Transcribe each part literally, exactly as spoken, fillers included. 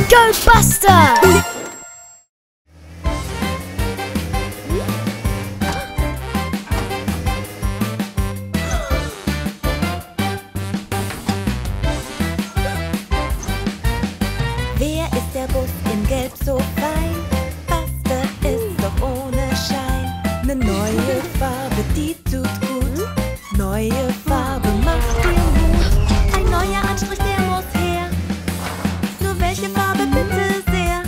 Go Buster! Wer ist der Bus in Gelb so fein? Buster ist doch ohne Schein. Ne neue Farbe, die tut gut. Neue Farbe macht dir Mut. Ein neuer Anstrich, der muss her. Nur welche Farbe bitte sehr?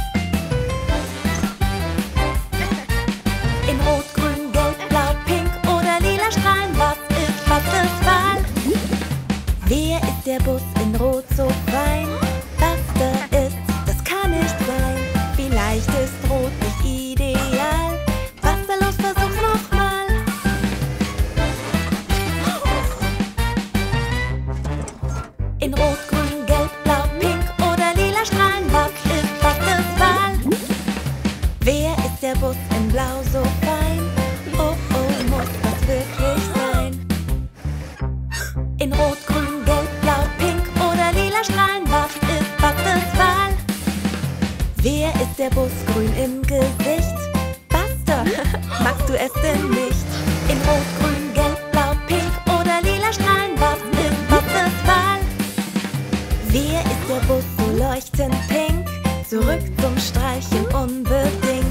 In Rot, Grün, Gelb, Blau, Pink oder Lila Strahlen. Was ist Busters Wahl? Wer ist der Bus in Rot so fein? Buster ist, das kann nicht sein. Vielleicht ist Rot nicht ideal. Buster, los, versuch's nochmal. In Rot, Grün, Gelb, Blau, Pink oder Lila Strahlen. Was ist Busters Wahl? Wer ist der Bus in Blau so fein? Oh, oh, muss das wirklich sein? In Rot, Grün, Gelb, Blau, Pink oder Lila Strahlen. Was ist Busters Wahl? Wer ist der Bus grün im Gesicht? Buster, magst du es denn nicht? In Rot, Grün, Gelb, Blau, Pink oder Lila Strahlen. Was ist Busters Wahl? Wer ist der Bus so leuchtend pink? Zurück zum Streichen unbedingt.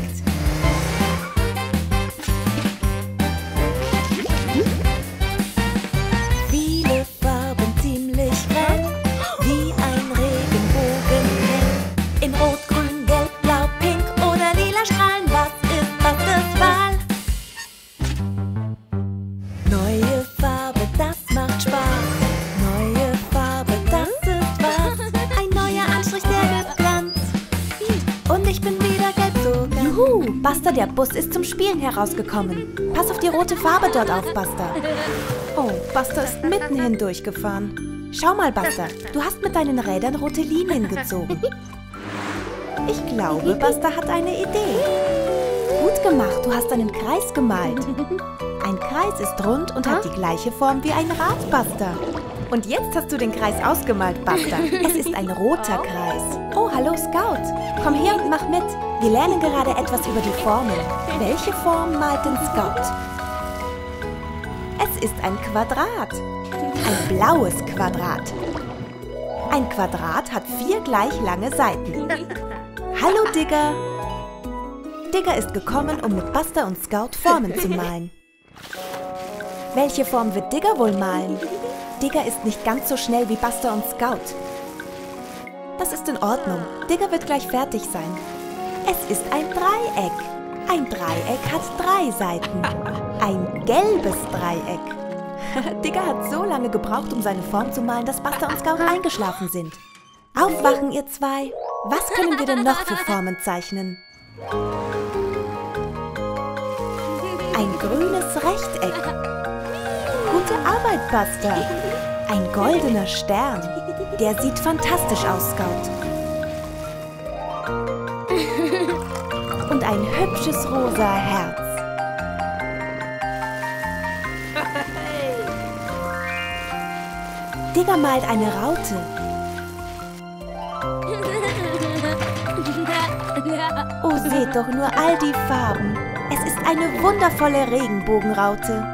Viele Farben ziemlich grell, wie ein Regenbogen. In Rot, Grün, Gelb, Blau, Pink oder Lila Strahlen. Was ist Busters Wahl? Neue Farbe, das macht Spaß. Neue Farbe, das ist was. Ein neuer Anstrich, der gibt Glanz. Und ich bin wieder gelb so ganz. Juhu, Buster, der Bus ist zum Spielen herausgekommen. Pass auf die rote Farbe dort auf, Buster. Oh, Buster ist mitten hindurchgefahren. Schau mal, Buster, du hast mit deinen Rädern rote Linien gezogen. Ich glaube, Buster hat eine Idee. Gut gemacht, du hast einen Kreis gemalt. Ein Kreis ist rund und hat die gleiche Form wie ein Rad, Buster. Und jetzt hast du den Kreis ausgemalt, Buster. Es ist ein roter Kreis. Oh, hallo Scout. Komm her und mach mit. Wir lernen gerade etwas über die Formen. Welche Form malt denn Scout? Es ist ein Quadrat. Ein blaues Quadrat. Ein Quadrat hat vier gleich lange Seiten. Hallo Digger. Digger ist gekommen, um mit Buster und Scout Formen zu malen. Welche Form wird Digger wohl malen? Digger ist nicht ganz so schnell wie Buster und Scout. Das ist in Ordnung. Digger wird gleich fertig sein. Es ist ein Dreieck. Ein Dreieck hat drei Seiten. Ein gelbes Dreieck. Digger hat so lange gebraucht, um seine Form zu malen, dass Buster und Scout eingeschlafen sind. Aufwachen, ihr zwei. Was können wir denn noch für Formen zeichnen? Ein grünes Rechteck. Gute Arbeit, Buster. Ein goldener Stern. Der sieht fantastisch aus, Scout. Und ein hübsches rosa Herz. Digger malt eine Raute. Oh, seht doch nur all die Farben. Es ist eine wundervolle Regenbogenraute.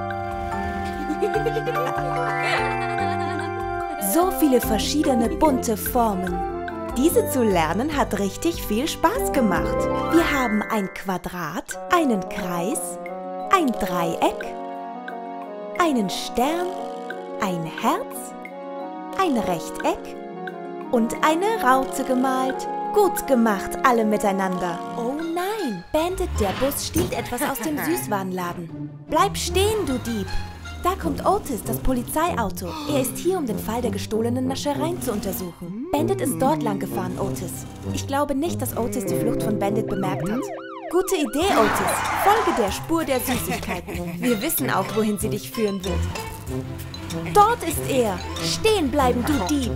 So viele verschiedene bunte Formen. Diese zu lernen hat richtig viel Spaß gemacht. Wir haben ein Quadrat, einen Kreis, ein Dreieck, einen Stern, ein Herz, ein Rechteck und eine Raute gemalt. Gut gemacht, alle miteinander. Oh nein, Bandit, der Bus stiehlt etwas aus dem Süßwarenladen. Bleib stehen, du Dieb. Da kommt Otis, das Polizeiauto. Er ist hier, um den Fall der gestohlenen Naschereien zu untersuchen. Bandit ist dort lang gefahren, Otis. Ich glaube nicht, dass Otis die Flucht von Bandit bemerkt hat. Gute Idee, Otis. Folge der Spur der Süßigkeiten. Wir wissen auch, wohin sie dich führen wird. Dort ist er. Stehen bleiben, du Dieb.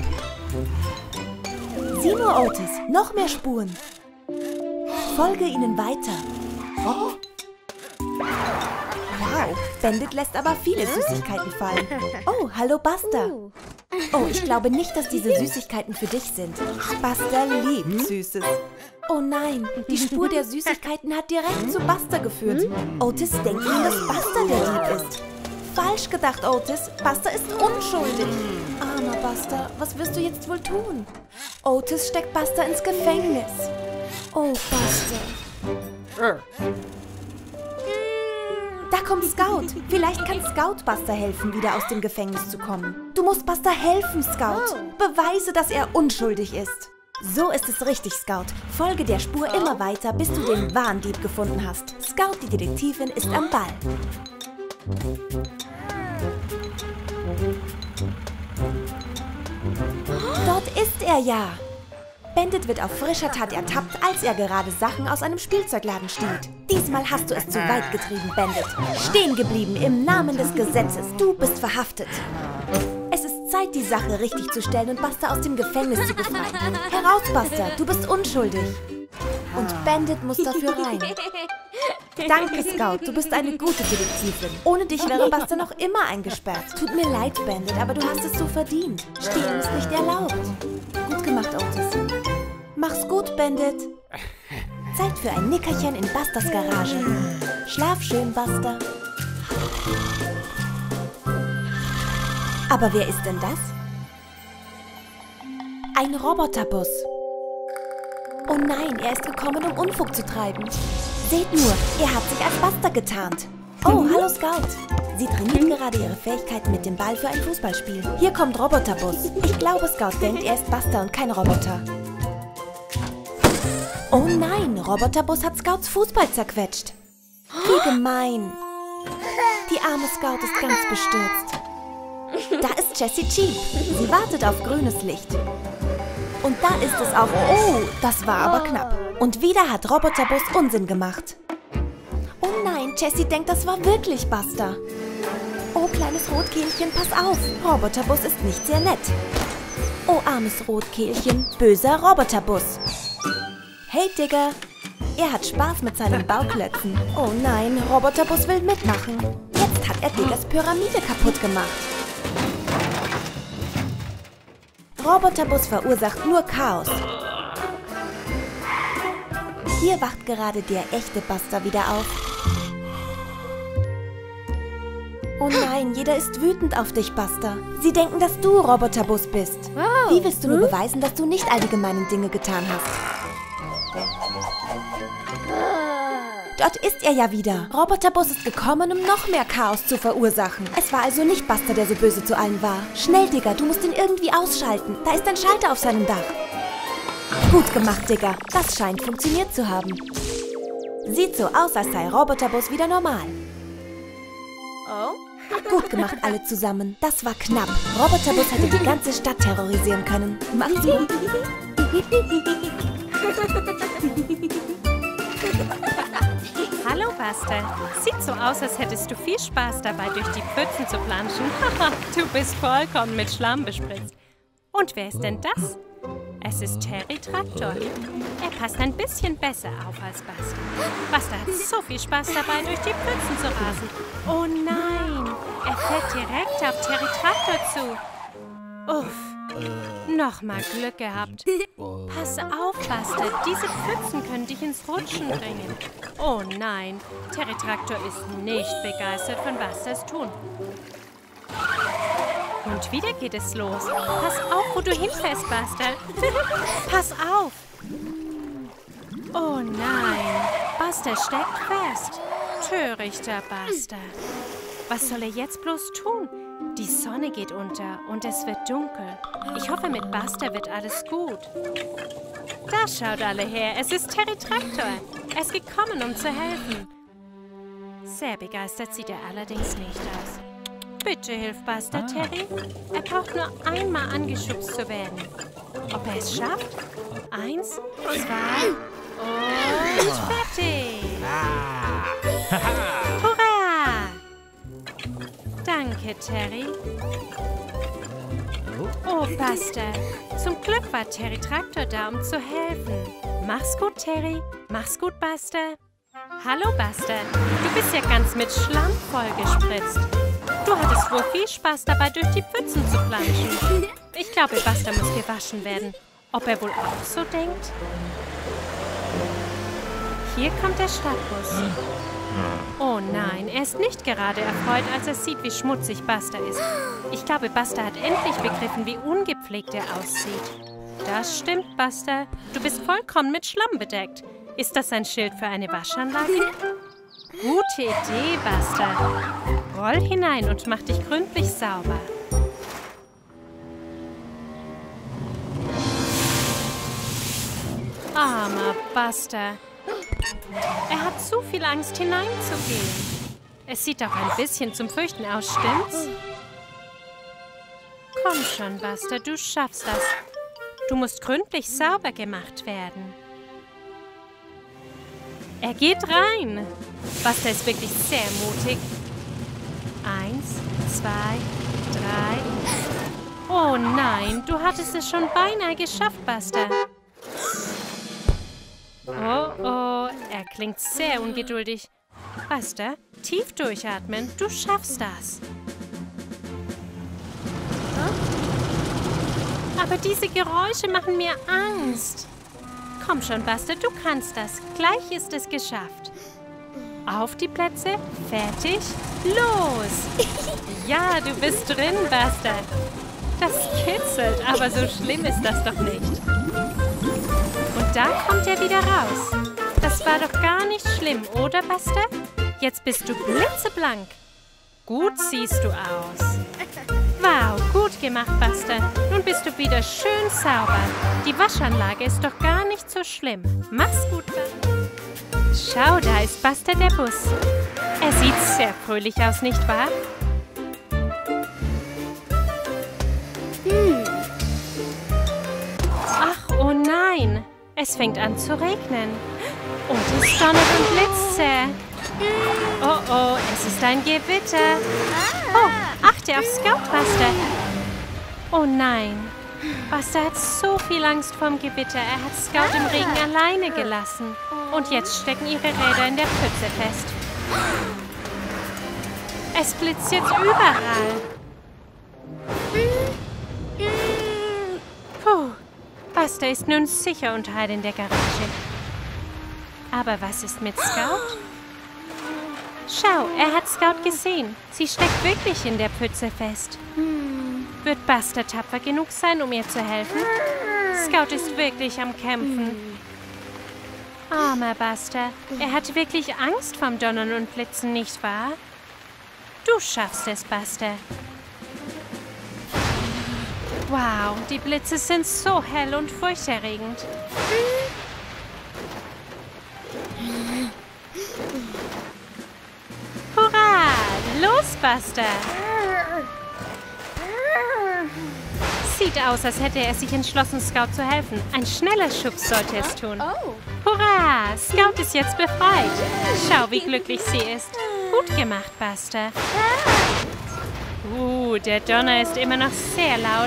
Sieh nur, Otis. Noch mehr Spuren. Folge ihnen weiter. Oh. Wow, Bandit lässt aber viele Süßigkeiten fallen. Oh, hallo Buster. Oh, ich glaube nicht, dass diese Süßigkeiten für dich sind. Buster liebt Süßes. Oh nein, die Spur der Süßigkeiten hat direkt zu Buster geführt. Otis denkt nun, dass Buster der Dieb ist. Falsch gedacht, Otis. Buster ist unschuldig. Armer Buster, was wirst du jetzt wohl tun? Otis steckt Buster ins Gefängnis. Oh, Buster. Da kommt Scout. Vielleicht kann Scout Buster helfen, wieder aus dem Gefängnis zu kommen. Du musst Buster helfen, Scout. Beweise, dass er unschuldig ist. So ist es richtig, Scout. Folge der Spur immer weiter, bis du den wahren Dieb gefunden hast. Scout, die Detektivin, ist am Ball. Dort ist er ja. Bandit wird auf frischer Tat ertappt, als er gerade Sachen aus einem Spielzeugladen stiehlt. Diesmal hast du es zu weit getrieben, Bandit. Stehen geblieben im Namen des Gesetzes. Du bist verhaftet. Es ist Zeit, die Sache richtig zu stellen und Buster aus dem Gefängnis zu befreien. Heraus, Buster, du bist unschuldig. Und Bandit muss dafür rein. Danke, Scout, du bist eine gute Detektivin. Ohne dich wäre Buster noch immer eingesperrt. Tut mir leid, Bandit, aber du hast es so verdient. Stehlen ist nicht erlaubt. Gut gemacht, Otis. Mach's gut, Bandit. Zeit für ein Nickerchen in Busters Garage. Schlaf schön, Buster. Aber wer ist denn das? Ein Roboterbus. Oh nein, er ist gekommen, um Unfug zu treiben. Seht nur, er hat sich als Buster getarnt. Oh, hallo Scout. Sie trainiert gerade ihre Fähigkeiten mit dem Ball für ein Fußballspiel. Hier kommt Roboterbus. Ich glaube, Scout denkt, er ist Buster und kein Roboter. Oh nein, Roboterbus hat Scouts Fußball zerquetscht. Wie gemein. Die arme Scout ist ganz bestürzt. Da ist Jessie Cheep. Sie wartet auf grünes Licht. Und da ist es auch... Oh, das war aber knapp. Und wieder hat Roboterbus Unsinn gemacht. Oh nein, Jessie denkt, das war wirklich Buster. Oh, kleines Rotkehlchen, pass auf. Roboterbus ist nicht sehr nett. Oh, armes Rotkehlchen, böser Roboterbus. Hey, Digger. Er hat Spaß mit seinen Bauklötzen. Oh nein, Roboterbus will mitmachen. Jetzt hat er Diggers Pyramide kaputt gemacht. Roboterbus verursacht nur Chaos. Hier wacht gerade der echte Buster wieder auf. Oh nein, jeder ist wütend auf dich, Buster. Sie denken, dass du Roboterbus bist. Wie willst du nur beweisen, dass du nicht all die gemeinen Dinge getan hast? Dort ist er ja wieder. Roboterbus ist gekommen, um noch mehr Chaos zu verursachen. Es war also nicht Buster, der so böse zu allen war. Schnell, Digger, du musst ihn irgendwie ausschalten. Da ist ein Schalter auf seinem Dach. Gut gemacht, Digger. Das scheint funktioniert zu haben. Sieht so aus, als sei Roboterbus wieder normal. Oh? Gut gemacht, alle zusammen. Das war knapp. Roboterbus hätte die ganze Stadt terrorisieren können. Macht's gut. Hallo, Buster. Sieht so aus, als hättest du viel Spaß dabei, durch die Pfützen zu planschen. Du bist vollkommen mit Schlamm bespritzt. Und wer ist denn das? Es ist Terry Traktor. Er passt ein bisschen besser auf als Buster. Buster hat so viel Spaß dabei, durch die Pfützen zu rasen. Oh nein, er fährt direkt auf Terry Traktor zu. Uff. Nochmal Glück gehabt. Pass auf, Buster. Diese Pfützen können dich ins Rutschen bringen. Oh nein, Terry Traktor ist nicht begeistert von Busters Tun. Und wieder geht es los. Pass auf, wo du hinfährst, Buster. Pass auf. Oh nein, Buster steckt fest. Törichter Buster. Was soll er jetzt bloß tun? Die Sonne geht unter und es wird dunkel. Ich hoffe, mit Buster wird alles gut. Da schaut alle her. Es ist Terry Traktor. Er ist gekommen, um zu helfen. Sehr begeistert sieht er allerdings nicht aus. Bitte hilf Buster, Terry. Er braucht nur einmal angeschubst zu werden. Ob er es schafft? Eins, zwei und fertig. Hurra! Danke, Terry. Oh, Buster. Zum Glück war Terry Traktor da, um zu helfen. Mach's gut, Terry. Mach's gut, Buster. Hallo, Buster. Du bist ja ganz mit Schlamm vollgespritzt. Du hattest wohl viel Spaß dabei, durch die Pfützen zu planschen. Ich glaube, Buster muss gewaschen werden. Ob er wohl auch so denkt? Hier kommt der Stadtbus. Oh nein, er ist nicht gerade erfreut, als er sieht, wie schmutzig Buster ist. Ich glaube, Buster hat endlich begriffen, wie ungepflegt er aussieht. Das stimmt, Buster. Du bist vollkommen mit Schlamm bedeckt. Ist das ein Schild für eine Waschanlage? Gute Idee, Buster. Roll hinein und mach dich gründlich sauber. Armer Buster. Er hat zu viel Angst, hineinzugehen. Es sieht doch ein bisschen zum Fürchten aus, stimmt's? Komm schon, Buster, du schaffst das. Du musst gründlich sauber gemacht werden. Er geht rein. Buster ist wirklich sehr mutig. Eins, zwei, drei. Oh nein, du hattest es schon beinahe geschafft, Buster. Oh, oh, er klingt sehr ungeduldig. Buster, tief durchatmen, du schaffst das. Aber diese Geräusche machen mir Angst. Komm schon, Buster, du kannst das. Gleich ist es geschafft. Auf die Plätze, fertig, los! Ja, du bist drin, Buster. Das kitzelt, aber so schlimm ist das doch nicht. Und da kommt er wieder raus. Das war doch gar nicht schlimm, oder, Buster? Jetzt bist du blitzeblank. Gut siehst du aus. Wow, gut gemacht, Buster. Nun bist du wieder schön sauber. Die Waschanlage ist doch gar nicht so schlimm. Mach's gut, Buster. Schau, da ist Buster der Bus. Er sieht sehr fröhlich aus, nicht wahr? Hm. Ach, oh nein. Es fängt an zu regnen. Und es donnert und blitzt sehr. Oh, oh, es ist ein Gewitter. Oh, achte auf Scout, Buster. Oh nein. Buster hat so viel Angst vorm Gewitter. Er hat Scout im Regen alleine gelassen. Und jetzt stecken ihre Räder in der Pfütze fest. Es blitzt jetzt überall. Puh, Buster ist nun sicher und heil in der Garage. Aber was ist mit Scout? Schau, er hat Scout gesehen. Sie steckt wirklich in der Pfütze fest. Wird Buster tapfer genug sein, um ihr zu helfen? Scout ist wirklich am Kämpfen. Armer Buster. Er hat wirklich Angst vom Donnern und Blitzen, nicht wahr? Du schaffst es, Buster. Wow, die Blitze sind so hell und furchterregend. Hurra! Los, Buster! Sieht aus, als hätte er sich entschlossen, Scout zu helfen. Ein schneller Schubs sollte es tun. Hurra! Scout ist jetzt befreit. Schau, wie glücklich sie ist. Gut gemacht, Buster. Uh, der Donner ist immer noch sehr laut.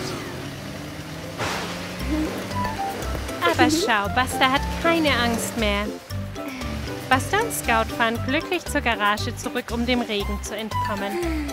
Aber schau, Buster hat keine Angst mehr. Buster und Scout fahren glücklich zur Garage zurück, um dem Regen zu entkommen.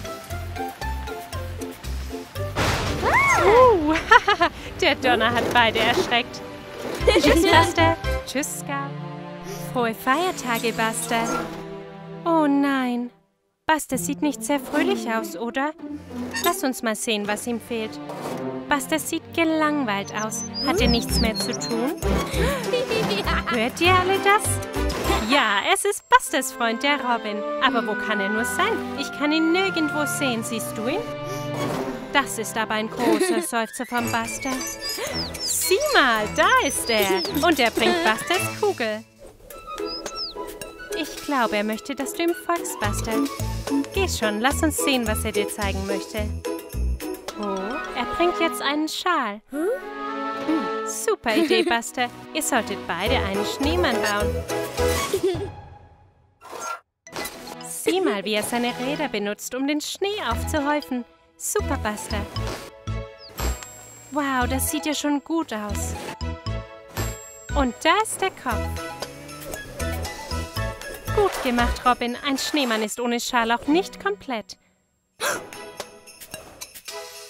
Uh, der Donner hat beide erschreckt. Tschüss, Buster. Tschüss, Scout. Frohe Feiertage, Buster. Oh nein. Buster sieht nicht sehr fröhlich aus, oder? Lass uns mal sehen, was ihm fehlt. Buster sieht gelangweilt aus. Hat er nichts mehr zu tun? Hört ihr alle das? Ja, es ist Busters Freund, der Robin. Aber wo kann er nur sein? Ich kann ihn nirgendwo sehen. Siehst du ihn? Das ist aber ein großer Seufzer von Buster. Sieh mal, da ist er. Und er bringt Busters Kugel. Ich glaube, er möchte, dass du ihm folgst, Buster. Geh schon, lass uns sehen, was er dir zeigen möchte. Oh, er bringt jetzt einen Schal. Super Idee, Buster. Ihr solltet beide einen Schneemann bauen. Sieh mal, wie er seine Räder benutzt, um den Schnee aufzuhäufen. Super, Buster. Wow, das sieht ja schon gut aus. Und da ist der Kopf. Gut gemacht, Robin. Ein Schneemann ist ohne Schal auch nicht komplett.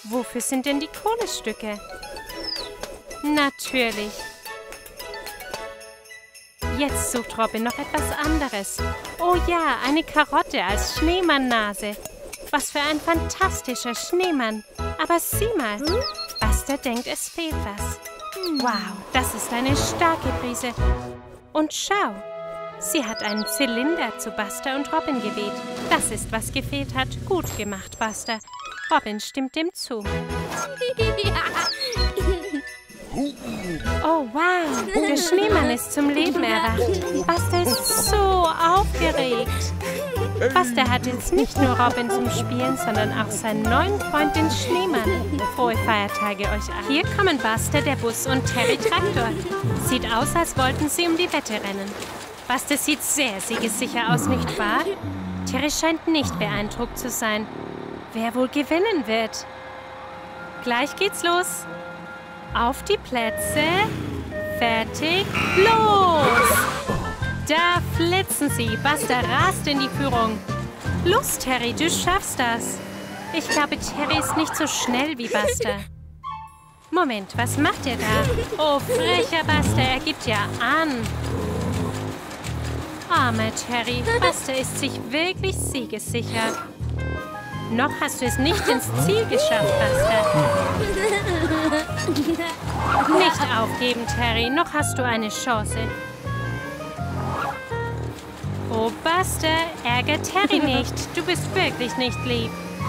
Wofür sind denn die Kohlestücke? Natürlich. Jetzt sucht Robin noch etwas anderes. Oh ja, eine Karotte als Schneemann-Nase. Was für ein fantastischer Schneemann. Aber sieh mal, Buster denkt, es fehlt was. Wow, das ist eine starke Prise. Und schau, sie hat einen Zylinder zu Buster und Robin geweht. Das ist, was gefehlt hat. Gut gemacht, Buster. Robin stimmt dem zu. Oh, wow. Der Schneemann ist zum Leben erwacht. Buster ist so aufgeregt. Buster hat jetzt nicht nur Robin zum Spielen, sondern auch seinen neuen Freund, den Schneemann. Frohe Feiertage euch allen. Hier kommen Buster, der Bus und Terry Traktor. Sieht aus, als wollten sie um die Wette rennen. Buster sieht sehr siegessicher aus, nicht wahr? Terry scheint nicht beeindruckt zu sein. Wer wohl gewinnen wird? Gleich geht's los. Auf die Plätze. Fertig. Los! Da flitzen sie. Buster rast in die Führung. Los, Terry, du schaffst das. Ich glaube, Terry ist nicht so schnell wie Buster. Moment, was macht er da? Oh, frecher Buster, er gibt ja an. Armer Terry, Buster ist sich wirklich siegessicher. Noch hast du es nicht ins Ziel geschafft, Buster. Nicht aufgeben, Terry. Noch hast du eine Chance. Oh, Buster, ärger Terry nicht. Du bist wirklich nicht lieb.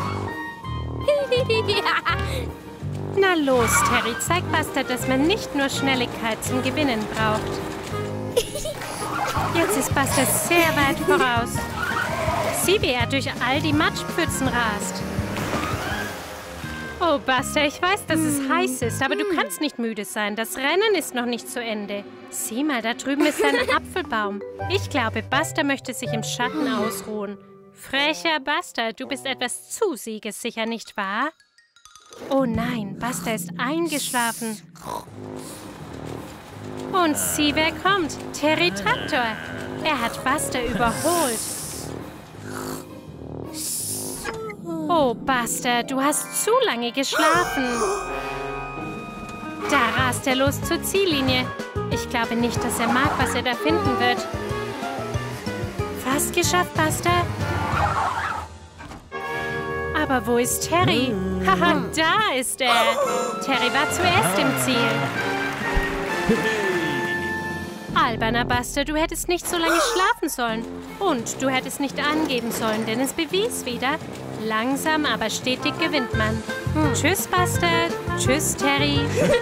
Na los, Terry. Zeig Buster, dass man nicht nur Schnelligkeit zum Gewinnen braucht. Jetzt ist Buster sehr weit voraus. Sieh, wie er durch all die Matschpfützen rast. Oh, Buster, ich weiß, dass es heiß ist, aber du kannst nicht müde sein. Das Rennen ist noch nicht zu Ende. Sieh mal, da drüben ist ein Apfelbaum. Ich glaube, Buster möchte sich im Schatten ausruhen. Frecher Buster, du bist etwas zu siegessicher, nicht wahr? Oh nein, Buster ist eingeschlafen. Und sieh, wer kommt. Terry Traktor. Er hat Buster überholt. Oh, Buster, du hast zu lange geschlafen. Da rast er los zur Ziellinie. Ich glaube nicht, dass er mag, was er da finden wird. Fast geschafft, Buster. Aber wo ist Terry? Haha, da ist er. Terry war zuerst im Ziel. Alberner Buster, du hättest nicht so lange schlafen sollen. Und du hättest nicht angeben sollen, denn es bewies wieder, langsam, aber stetig gewinnt man. Hm. Tschüss, Buster. Tschüss, Terry.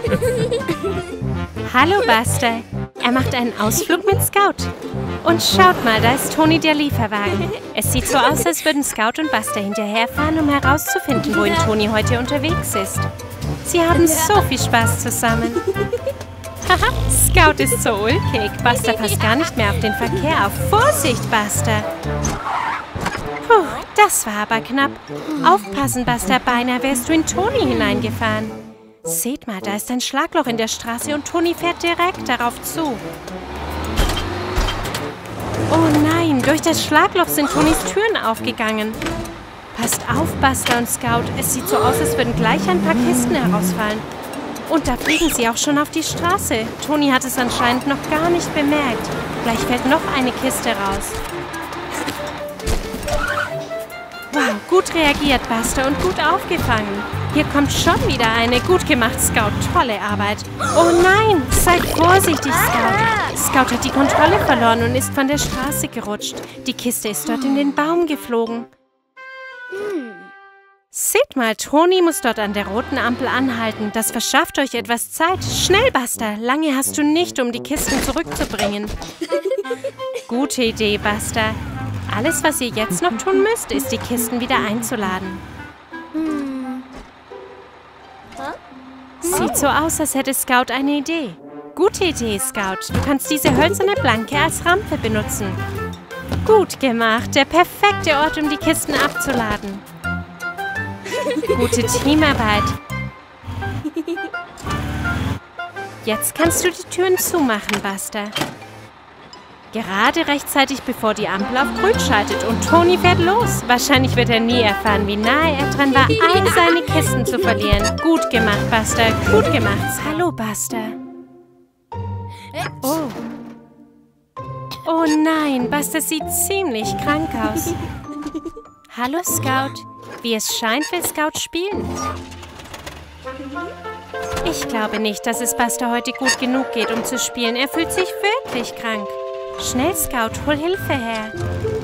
Hallo, Buster. Er macht einen Ausflug mit Scout. Und schaut mal, da ist Toni, der Lieferwagen. Es sieht so aus, als würden Scout und Buster hinterherfahren, um herauszufinden, wohin Toni heute unterwegs ist. Sie haben so viel Spaß zusammen. Haha, Scout ist so ulkig. Buster passt gar nicht mehr auf den Verkehr auf. Vorsicht, Buster! Puh, das war aber knapp. Aufpassen, Buster, beinahe wärst du in Toni hineingefahren. Seht mal, da ist ein Schlagloch in der Straße und Toni fährt direkt darauf zu. Oh nein, durch das Schlagloch sind Tonis Türen aufgegangen. Passt auf, Buster und Scout. Es sieht so aus, als würden gleich ein paar Kisten herausfallen. Und da fliegen sie auch schon auf die Straße. Toni hat es anscheinend noch gar nicht bemerkt. Gleich fällt noch eine Kiste raus. Wow, gut reagiert, Buster, und gut aufgefangen. Hier kommt schon wieder eine. Gut gemacht, Scout. Tolle Arbeit. Oh nein, seid vorsichtig, Scout. Scout hat die Kontrolle verloren und ist von der Straße gerutscht. Die Kiste ist dort in den Baum geflogen. Seht mal, Toni muss dort an der roten Ampel anhalten. Das verschafft euch etwas Zeit. Schnell, Buster. Lange hast du nicht, um die Kisten zurückzubringen. Gute Idee, Buster. Alles, was ihr jetzt noch tun müsst, ist, die Kisten wieder einzuladen. Sieht so aus, als hätte Scout eine Idee. Gute Idee, Scout. Du kannst diese hölzerne Planke als Rampe benutzen. Gut gemacht. Der perfekte Ort, um die Kisten abzuladen. Gute Teamarbeit. Jetzt kannst du die Türen zumachen, Buster. Gerade rechtzeitig, bevor die Ampel auf grün schaltet und Toni fährt los. Wahrscheinlich wird er nie erfahren, wie nahe er dran war, all seine Kisten zu verlieren. Gut gemacht, Buster. Gut gemacht. Hallo, Buster. Oh. Oh nein, Buster sieht ziemlich krank aus. Hallo, Scout. Wie es scheint, will Scout spielen. Ich glaube nicht, dass es Buster heute gut genug geht, um zu spielen. Er fühlt sich wirklich krank. Schnell, Scout, hol Hilfe her.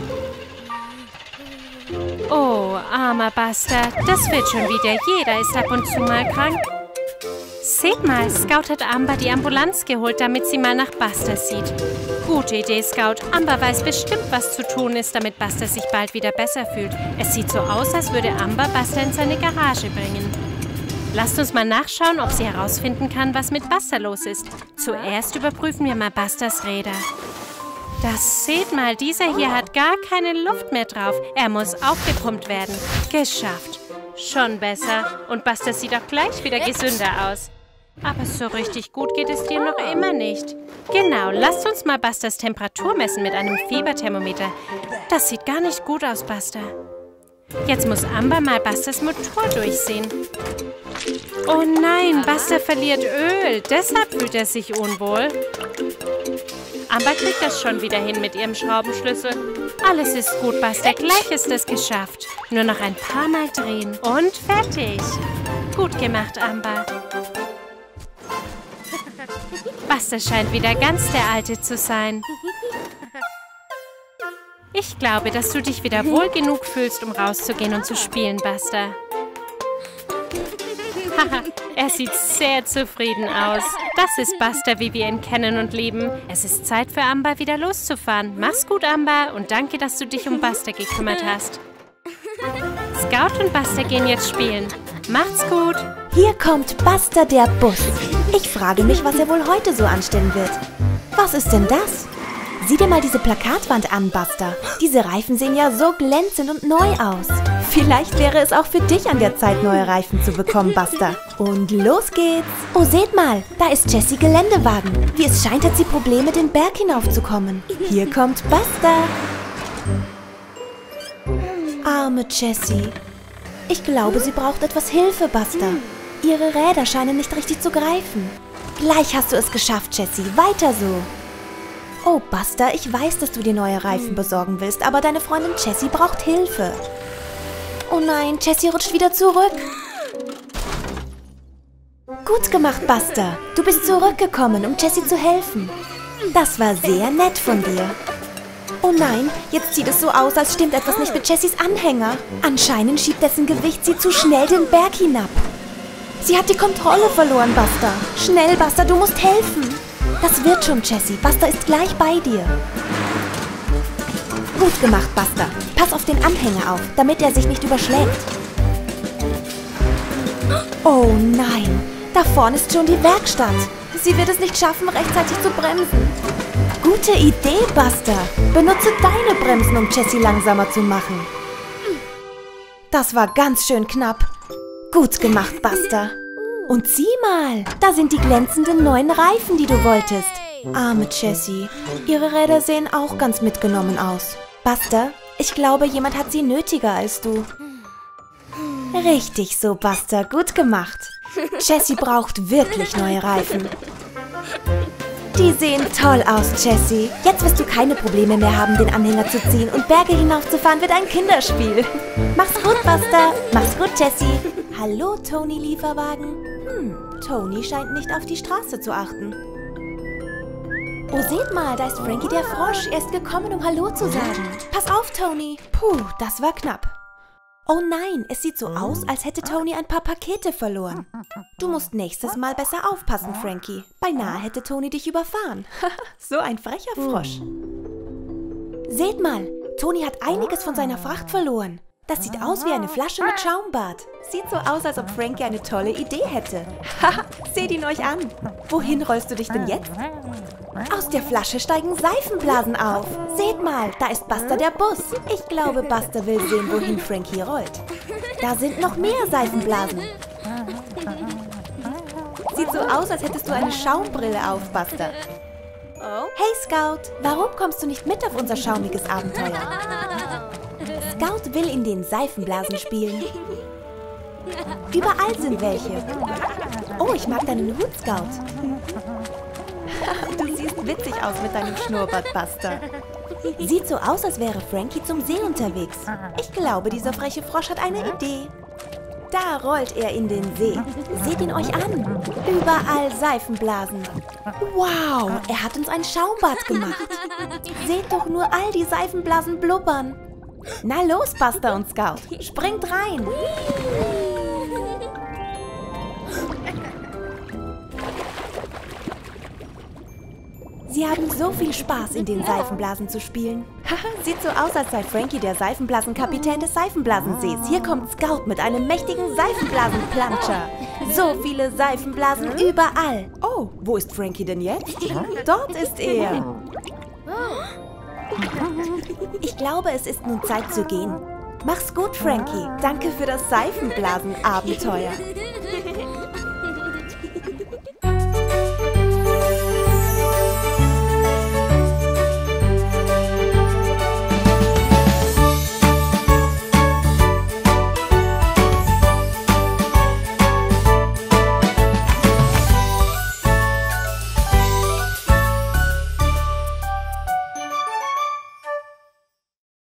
Oh, armer Buster. Das wird schon wieder. Jeder ist ab und zu mal krank. Seht mal, Scout hat Amber die Ambulanz geholt, damit sie mal nach Buster sieht. Gute Idee, Scout. Amber weiß bestimmt, was zu tun ist, damit Buster sich bald wieder besser fühlt. Es sieht so aus, als würde Amber Buster in seine Garage bringen. Lasst uns mal nachschauen, ob sie herausfinden kann, was mit Buster los ist. Zuerst überprüfen wir mal Busters Räder. Das seht mal, dieser hier hat gar keine Luft mehr drauf. Er muss aufgepumpt werden. Geschafft. Schon besser. Und Buster sieht auch gleich wieder gesünder aus. Aber so richtig gut geht es dir noch immer nicht. Genau, lasst uns mal Busters Temperatur messen mit einem Fieberthermometer. Das sieht gar nicht gut aus, Buster. Jetzt muss Amber mal Busters Motor durchsehen. Oh nein, Buster verliert Öl. Deshalb fühlt er sich unwohl. Amber kriegt das schon wieder hin mit ihrem Schraubenschlüssel. Alles ist gut, Buster. Gleich ist es geschafft. Nur noch ein paar Mal drehen. Und fertig. Gut gemacht, Amber. Buster scheint wieder ganz der Alte zu sein. Ich glaube, dass du dich wieder wohl genug fühlst, um rauszugehen und zu spielen, Buster. Haha, er sieht sehr zufrieden aus. Das ist Buster, wie wir ihn kennen und lieben. Es ist Zeit für Amber, wieder loszufahren. Mach's gut, Amber, und danke, dass du dich um Buster gekümmert hast. Scout und Buster gehen jetzt spielen. Macht's gut. Hier kommt Buster, der Bus. Ich frage mich, was er wohl heute so anstellen wird. Was ist denn das? Sieh dir mal diese Plakatwand an, Buster. Diese Reifen sehen ja so glänzend und neu aus. Vielleicht wäre es auch für dich an der Zeit, neue Reifen zu bekommen, Buster. Und los geht's. Oh, seht mal, da ist Jessie Geländewagen. Wie es scheint, hat sie Probleme, den Berg hinaufzukommen. Hier kommt Buster. Arme Jessie. Ich glaube, sie braucht etwas Hilfe, Buster. Ihre Räder scheinen nicht richtig zu greifen. Gleich hast du es geschafft, Jessie. Weiter so. Oh, Buster, ich weiß, dass du dir neue Reifen besorgen willst, aber deine Freundin Jessie braucht Hilfe. Oh nein, Jessie rutscht wieder zurück. Gut gemacht, Buster. Du bist zurückgekommen, um Jessie zu helfen. Das war sehr nett von dir. Oh nein, jetzt sieht es so aus, als stimmt etwas nicht mit Jessies Anhänger. Anscheinend schiebt dessen Gewicht sie zu schnell den Berg hinab. Sie hat die Kontrolle verloren, Buster. Schnell, Buster, du musst helfen. Das wird schon, Jessie. Buster ist gleich bei dir. Gut gemacht, Buster. Pass auf den Anhänger auf, damit er sich nicht überschlägt. Oh nein, da vorne ist schon die Werkstatt. Sie wird es nicht schaffen, rechtzeitig zu bremsen. Gute Idee, Buster. Benutze deine Bremsen, um Jessie langsamer zu machen. Das war ganz schön knapp. Gut gemacht, Buster. Und sieh mal, da sind die glänzenden neuen Reifen, die du wolltest. Arme Jessie, ihre Räder sehen auch ganz mitgenommen aus. Buster, ich glaube, jemand hat sie nötiger als du. Richtig so, Buster, gut gemacht. Jessie braucht wirklich neue Reifen. Die sehen toll aus, Jessie. Jetzt wirst du keine Probleme mehr haben, den Anhänger zu ziehen, und Berge hinaufzufahren wird ein Kinderspiel. Mach's gut, Buster. Mach's gut, Jessie. Hallo, Toni Lieferwagen. Hm, Toni scheint nicht auf die Straße zu achten. Oh, seht mal, da ist Frankie der Frosch. Er ist gekommen, um Hallo zu sagen. Pass auf, Toni. Puh, das war knapp. Oh nein, es sieht so aus, als hätte Toni ein paar Pakete verloren. Du musst nächstes Mal besser aufpassen, Frankie. Beinahe hätte Toni dich überfahren. So ein frecher Frosch. Seht mal, Toni hat einiges von seiner Fracht verloren. Das sieht aus wie eine Flasche mit Schaumbad. Sieht so aus, als ob Frankie eine tolle Idee hätte. Haha, seht ihn euch an. Wohin rollst du dich denn jetzt? Aus der Flasche steigen Seifenblasen auf. Seht mal, da ist Buster der Bus. Ich glaube, Buster will sehen, wohin Frankie rollt. Da sind noch mehr Seifenblasen. Sieht so aus, als hättest du eine Schaumbrille auf, Buster. Hey Scout, warum kommst du nicht mit auf unser schaumiges Abenteuer? Scout will in den Seifenblasen spielen. Überall sind welche. Oh, ich mag deinen Hut, Scout. Du siehst witzig aus mit deinem Schnurrbart, Buster. Sieht so aus, als wäre Frankie zum See unterwegs. Ich glaube, dieser freche Frosch hat eine Idee. Da rollt er in den See. Seht ihn euch an. Überall Seifenblasen. Wow, er hat uns ein Schaumbad gemacht. Seht doch nur all die Seifenblasen blubbern. Na los, Buster und Scout, springt rein. Sie haben so viel Spaß, in den Seifenblasen zu spielen. Sieht so aus, als sei Frankie der Seifenblasenkapitän des Seifenblasensees. Hier kommt Scout mit einem mächtigen Seifenblasenplanscher. So viele Seifenblasen überall. Oh, wo ist Frankie denn jetzt? Dort ist er. Ich glaube, es ist nun Zeit zu gehen. Mach's gut, Frankie. Danke für das Seifenblasen-Abenteuer.